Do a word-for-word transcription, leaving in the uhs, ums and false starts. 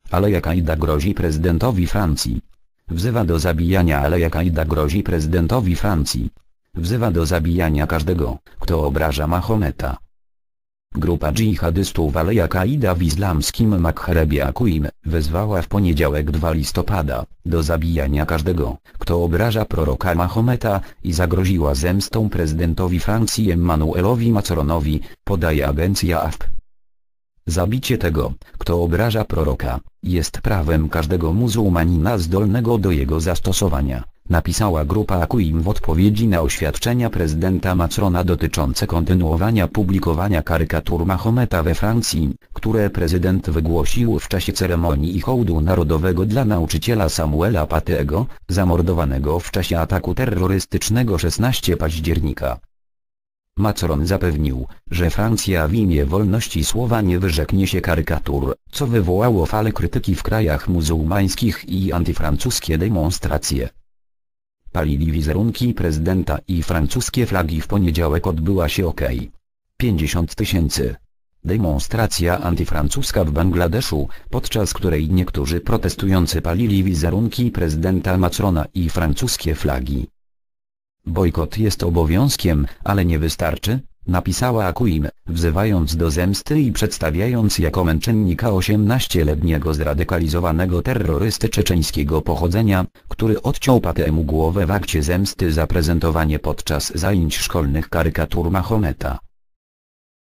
Aleja Kaida grozi prezydentowi Francji. Wzywa do zabijania Aleja Kaida grozi prezydentowi Francji. Wzywa do zabijania każdego, kto obraża Mahometa. Grupa dżihadystów Aleja Kaida w islamskim Maghrebie Akuim wezwała w poniedziałek drugiego listopada do zabijania każdego, kto obraża proroka Mahometa i zagroziła zemstą prezydentowi Francji Emmanuelowi Macronowi, podaje agencja A F P. Zabicie tego, kto obraża proroka, jest prawem każdego muzułmanina zdolnego do jego zastosowania, napisała grupa Akuim w odpowiedzi na oświadczenia prezydenta Macrona dotyczące kontynuowania publikowania karykatur Mahometa we Francji, które prezydent wygłosił w czasie ceremonii hołdu narodowego dla nauczyciela Samuela Patyego, zamordowanego w czasie ataku terrorystycznego szesnastego października. Macron zapewnił, że Francja w imię wolności słowa nie wyrzeknie się karykatur, co wywołało falę krytyki w krajach muzułmańskich i antyfrancuskie demonstracje. Palili wizerunki prezydenta i francuskie flagi. W poniedziałek odbyła się OK. pięćdziesiąt tysięcy. Demonstracja antyfrancuska w Bangladeszu, podczas której niektórzy protestujący palili wizerunki prezydenta Macrona i francuskie flagi. Bojkot jest obowiązkiem, ale nie wystarczy, napisała Akuim, wzywając do zemsty i przedstawiając jako męczennika osiemnastoletniego zradykalizowanego terrorysty czeczeńskiego pochodzenia, który odciął Patyemu głowę w akcie zemsty za prezentowanie podczas zajęć szkolnych karykatur Mahometa.